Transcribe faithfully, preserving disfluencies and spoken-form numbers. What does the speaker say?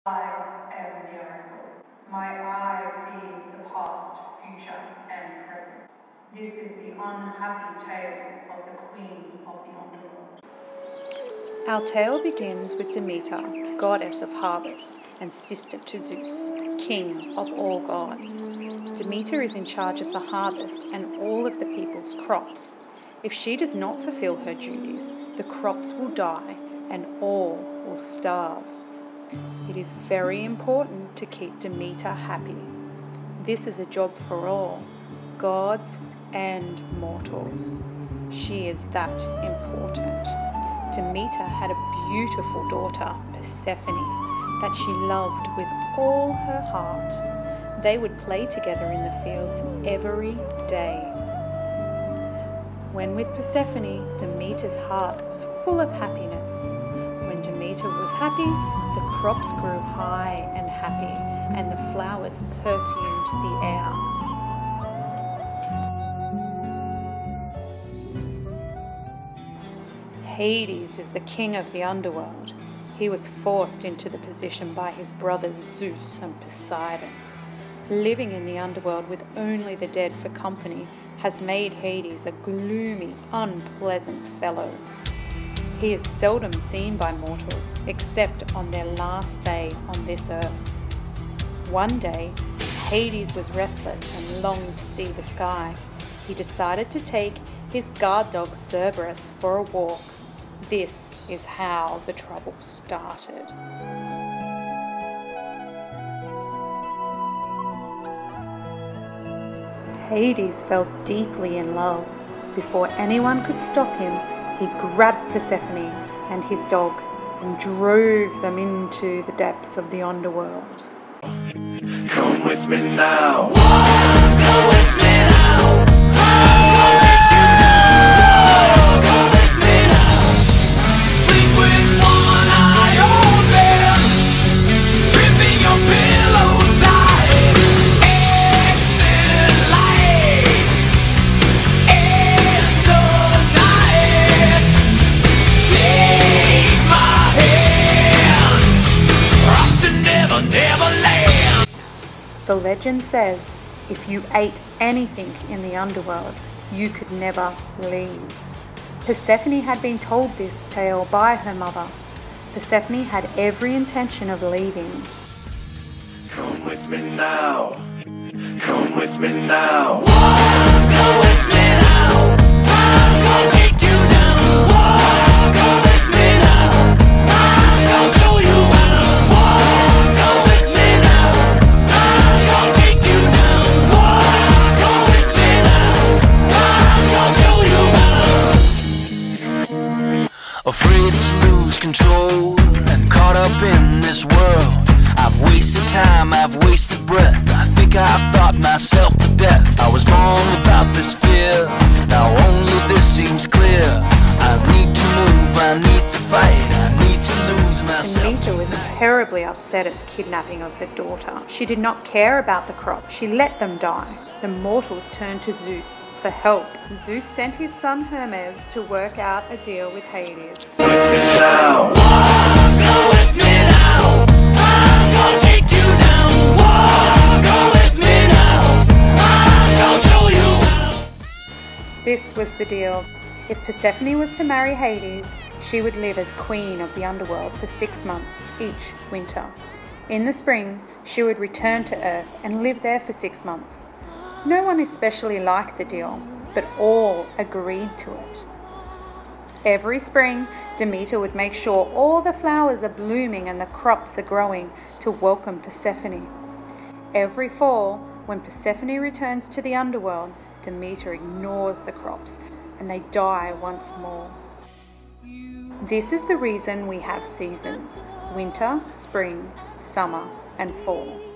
I am miracle. My eye sees the past, future, and present. This is the unhappy tale of the Queen of the Underworld. Our tale begins with Demeter, goddess of harvest and sister to Zeus, king of all gods. Demeter is in charge of the harvest and all of the people's crops. If she does not fulfill her duties, the crops will die and all will starve. It is very important to keep Demeter happy. This is a job for all, gods and mortals. She is that important. Demeter had a beautiful daughter, Persephone, that she loved with all her heart. They would play together in the fields every day. When with Persephone, Demeter's heart was full of happiness. When Demeter was happy, the crops grew high and happy, and the flowers perfumed the air. Hades is the king of the underworld. He was forced into the position by his brothers Zeus and Poseidon. Living in the underworld with only the dead for company has made Hades a gloomy, unpleasant fellow. He is seldom seen by mortals, except on their last day on this earth. One day, Hades was restless and longed to see the sky. He decided to take his guard dog Cerberus for a walk. This is how the trouble started. Hades fell deeply in love. Before anyone could stop him, he grabbed Persephone and his dog and drove them into the depths of the underworld. Come with me now. Come with me now. I'll take you now. Come with me now. Sleep with one eye open, gripping your pillow tight. Exit light into night. Take my hand. Off to never, never land. The legend says, if you ate anything in the underworld, you could never leave. Persephone had been told this tale by her mother. Persephone had every intention of leaving. Come with me now. Come with me now. Come with me now. I'll take you down. Come with me now. I'll show you how. Come with me now. I'll take you down. Come with me now. I'll show you how. Afraid to lose control and caught up in this world. I've wasted time, I've wasted breath. I think I've thought myself to death. I was born without this fear. Now only this seems clear. I need to move, I need to fight, I need to lose myself. Demeter was terribly upset at the kidnapping of her daughter. She did not care about the crop. She let them die. The mortals turned to Zeus for help. Zeus sent his son Hermes to work out a deal with Hades. With me now. Go with me now. I'll take you down. Go with me now. I'll show you how. This was the deal. If Persephone was to marry Hades, she would live as queen of the underworld for six months each winter. In the spring, she would return to Earth and live there for six months. No one especially liked the deal, but all agreed to it. Every spring, Demeter would make sure all the flowers are blooming and the crops are growing to welcome Persephone. Every fall, when Persephone returns to the underworld, Demeter ignores the crops and they die once more. This is the reason we have seasons: winter, spring, summer, and fall.